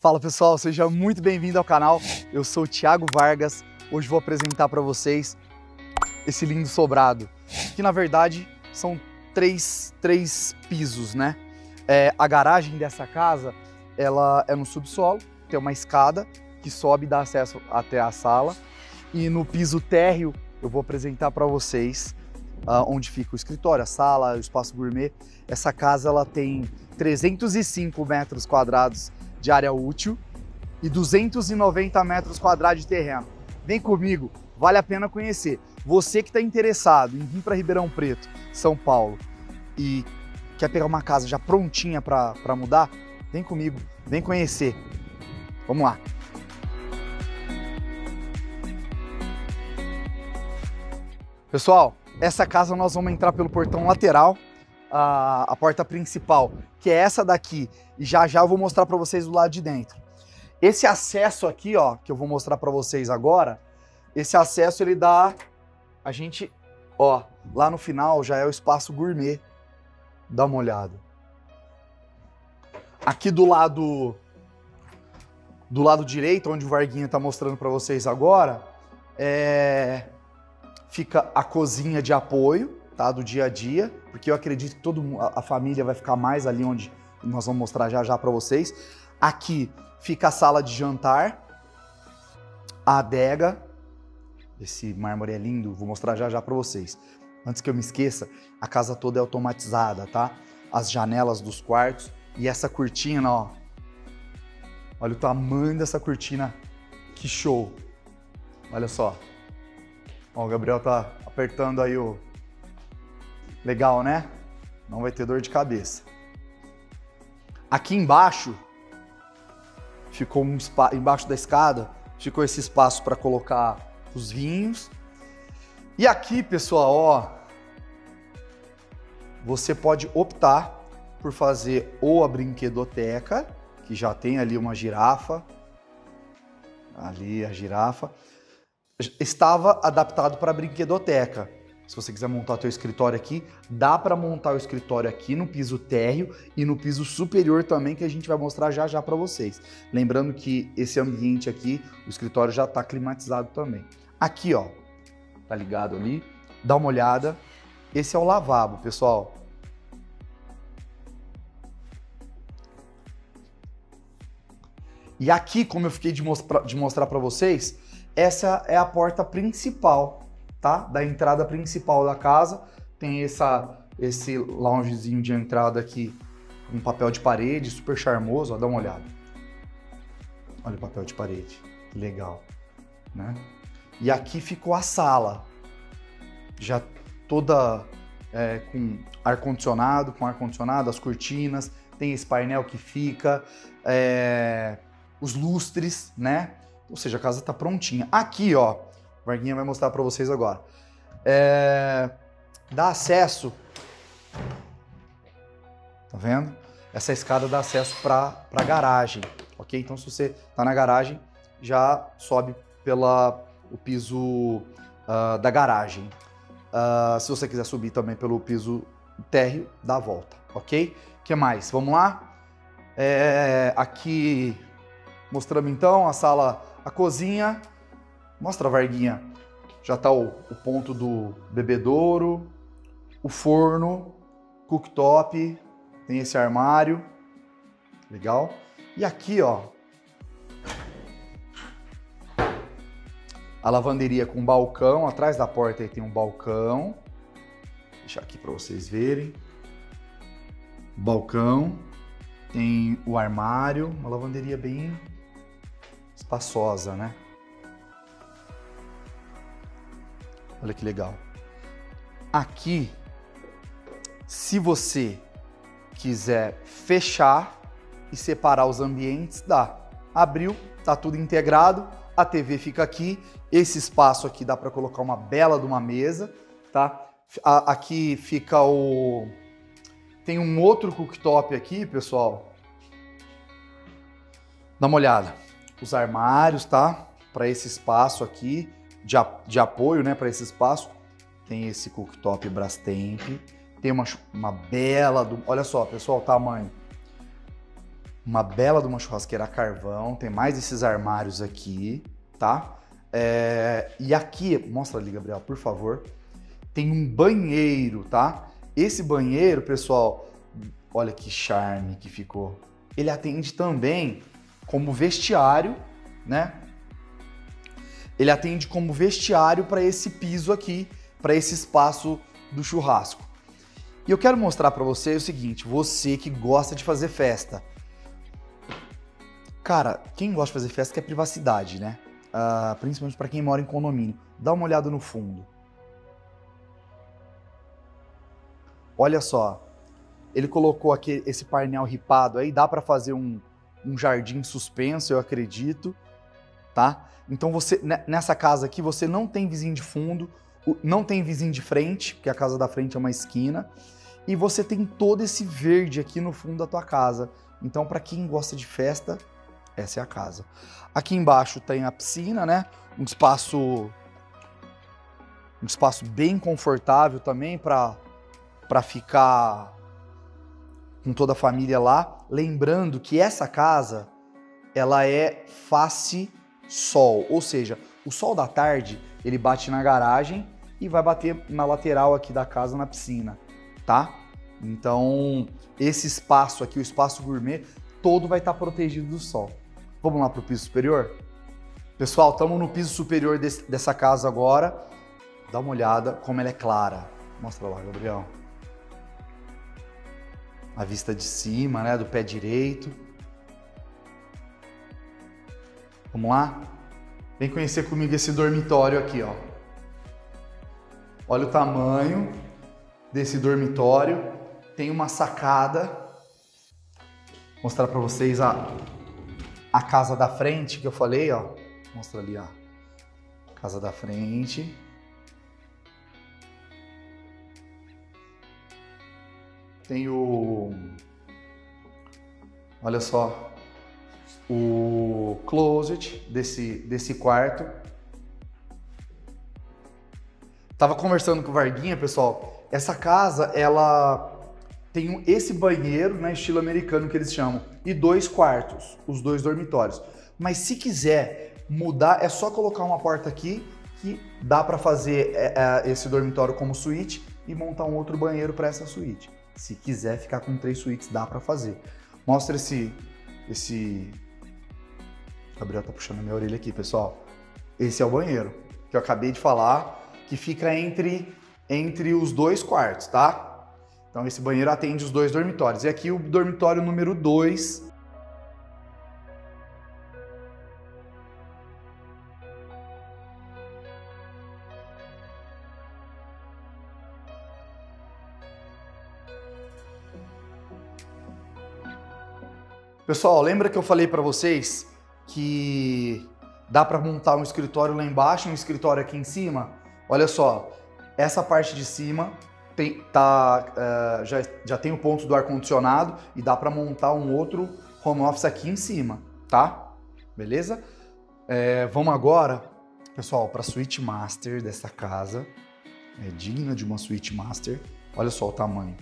Fala pessoal, seja muito bem-vindo ao canal. Eu sou o Thiago Vargas. Hoje vou apresentar para vocês esse lindo sobrado, que na verdade são três pisos, né? A garagem dessa casa, ela é no subsolo, tem uma escada que sobe e dá acesso até a sala. E no piso térreo eu vou apresentar para vocês onde fica o escritório, a sala, o espaço gourmet. Essa casa ela tem 305 metros quadrados de área útil e 290 metros quadrados de terreno. Vem comigo, vale a pena conhecer. Você que está interessado em vir para Ribeirão Preto, São Paulo, e quer pegar uma casa já prontinha para mudar, vem comigo, vem conhecer. Vamos lá. Pessoal, essa casa nós vamos entrar pelo portão lateral, a porta principal, que é essa daqui, e já eu vou mostrar para vocês do lado de dentro. Esse acesso aqui, ó, que eu vou mostrar para vocês agora, esse acesso ele dá a gente, ó, lá no final já é o espaço gourmet. Dá uma olhada. Aqui do lado direito, onde o Varguinha tá mostrando para vocês agora, fica a cozinha de apoio, tá, do dia a dia, porque eu acredito que a família vai ficar mais ali onde nós vamos mostrar já para vocês. Aqui fica a sala de jantar, a adega, esse mármore é lindo, vou mostrar já para vocês. Antes que eu me esqueça, a casa toda é automatizada, tá? As janelas dos quartos e essa cortina, ó. Olha o tamanho dessa cortina, que show. Olha só. Ó, o Gabriel tá apertando aí o... Legal, né? Não vai ter dor de cabeça. Aqui embaixo, ficou embaixo da escada, ficou esse espaço para colocar os vinhos. E aqui, pessoal, ó, você pode optar por fazer ou a brinquedoteca, que já tem ali uma girafa, ali a girafa, estava adaptado para a brinquedoteca. Se você quiser montar o seu escritório aqui, dá para montar o escritório aqui no piso térreo e no piso superior também, que a gente vai mostrar já para vocês. Lembrando que esse ambiente aqui, o escritório já está climatizado também. Aqui, ó, tá ligado ali, dá uma olhada. Esse é o lavabo, pessoal. E aqui, como eu fiquei de mostrar para vocês, essa é a porta principal, tá? Da entrada principal da casa. Tem esse loungezinho de entrada aqui com papel de parede, super charmoso, ó, dá uma olhada. Olha o papel de parede, que legal, né? E aqui ficou a sala, já toda com ar-condicionado, as cortinas, tem esse painel que fica, os lustres, né? Ou seja, a casa tá prontinha. Aqui, ó, o Varguinha vai mostrar para vocês agora. Dá acesso, tá vendo? Essa escada dá acesso para a garagem, ok? Então, se você tá na garagem, já sobe o piso da garagem. Se você quiser subir também pelo piso térreo, dá a volta, ok? O que mais? Vamos lá? Aqui mostramos então a sala, a cozinha. Mostra, Varguinha. Já tá o ponto do bebedouro, o forno, cooktop, tem esse armário. Legal. E aqui, ó, a lavanderia com balcão, atrás da porta aí tem um balcão. Vou deixar aqui para vocês verem. Balcão, tem o armário, uma lavanderia bem espaçosa, né? Olha que legal. Aqui, se você quiser fechar e separar os ambientes, dá. Abriu, tá tudo integrado. A TV fica aqui, esse espaço aqui dá para colocar uma bela de uma mesa, tá? Aqui fica tem um outro cooktop aqui, pessoal. Dá uma olhada. Os armários, tá? Para esse espaço aqui, de apoio, né? Para esse espaço. Tem esse cooktop Brastemp. Tem uma bela... Olha só, pessoal, o tamanho. Uma bela de uma churrasqueira a carvão. Tem mais esses armários aqui, tá? E aqui, mostra ali, Gabriel, por favor. Tem um banheiro, tá? Esse banheiro, pessoal, olha que charme que ficou. Ele atende também como vestiário, né? Ele atende como vestiário para esse piso aqui, para esse espaço do churrasco. E eu quero mostrar para você o seguinte, você que gosta de fazer festa. Cara, quem gosta de fazer festa quer privacidade, né? Principalmente para quem mora em condomínio. Dá uma olhada no fundo. Olha só, ele colocou aqui esse painel ripado aí, dá para fazer um jardim suspenso, eu acredito, tá? Então você, nessa casa aqui, você não tem vizinho de fundo, não tem vizinho de frente, porque a casa da frente é uma esquina, e você tem todo esse verde aqui no fundo da tua casa. Então, para quem gosta de festa, essa é a casa. Aqui embaixo tem a piscina, né? Um espaço bem confortável também para ficar com toda a família lá. Lembrando que essa casa, ela é face sol, ou seja, o sol da tarde, ele bate na garagem e vai bater na lateral aqui da casa, na piscina, tá? Então, esse espaço aqui, o espaço gourmet, todo vai estar protegido do sol. Vamos lá para o piso superior? Pessoal, estamos no piso superior dessa casa agora. Dá uma olhada como ela é clara. Mostra lá, Gabriel. A vista de cima, né, do pé direito. Vamos lá? Vem conhecer comigo esse dormitório aqui, ó. Olha o tamanho desse dormitório. Tem uma sacada. Vou mostrar para vocês a casa da frente que eu falei, ó. Mostra ali, ó. Casa da frente. Tem olha só, o closet desse quarto. Tava conversando com o Varguinha, pessoal. Essa casa, ela tem esse banheiro, né, estilo americano que eles chamam, e 2 quartos, os 2 dormitórios. Mas se quiser mudar, é só colocar uma porta aqui que dá para fazer esse dormitório como suíte e montar um outro banheiro para essa suíte. Se quiser ficar com 3 suítes, dá para fazer. Mostra esse... Gabriel tá puxando a minha orelha aqui, pessoal. Esse é o banheiro que eu acabei de falar, que fica entre os 2 quartos, tá? Então esse banheiro atende os 2 dormitórios. E aqui o dormitório número 2. Pessoal, lembra que eu falei para vocês que dá para montar um escritório lá embaixo e um escritório aqui em cima? Olha só, essa parte de cima já tem o ponto do ar-condicionado e dá para montar um outro home office aqui em cima, tá? Beleza? Vamos agora, pessoal, para a suíte master dessa casa. É digna de uma suíte master. Olha só o tamanho.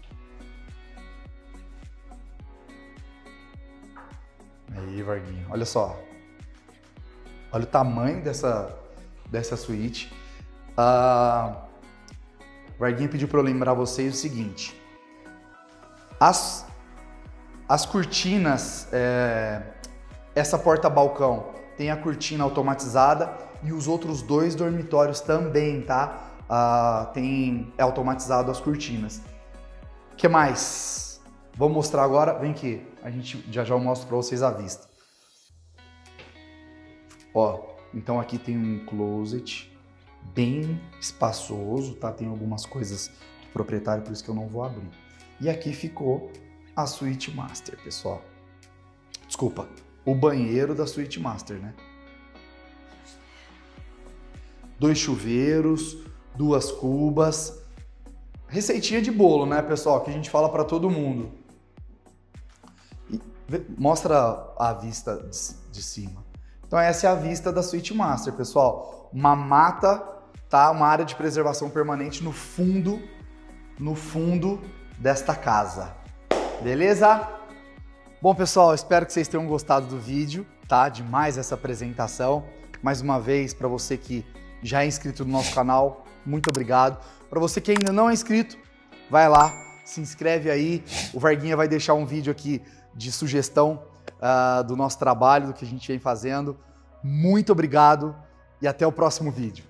Aí, Varguinho, olha só. Olha o tamanho dessa suíte. Varguinho pediu para eu lembrar vocês o seguinte. As cortinas, essa porta-balcão tem a cortina automatizada e os outros 2 dormitórios também, tá? É automatizado as cortinas. O que mais? Vou mostrar agora, vem aqui, a gente já eu mostro para vocês a vista. Ó, então aqui tem um closet bem espaçoso, tá? Tem algumas coisas do proprietário, por isso que eu não vou abrir. E aqui ficou a suíte master, pessoal. Desculpa, o banheiro da suíte master, né? 2 chuveiros, 2 cubas. Receitinha de bolo, né, pessoal? Que a gente fala para todo mundo. Mostra a vista de cima. Então essa é a vista da suíte master, pessoal. Uma mata, tá? Uma área de preservação permanente no fundo desta casa. Beleza? Bom, pessoal, espero que vocês tenham gostado do vídeo, tá? Demais essa apresentação. Mais uma vez, para você que já é inscrito no nosso canal, muito obrigado. Para você que ainda não é inscrito, vai lá, se inscreve aí. O Varguinha vai deixar um vídeo aqui de sugestão do nosso trabalho, do que a gente vem fazendo. Muito obrigado e até o próximo vídeo.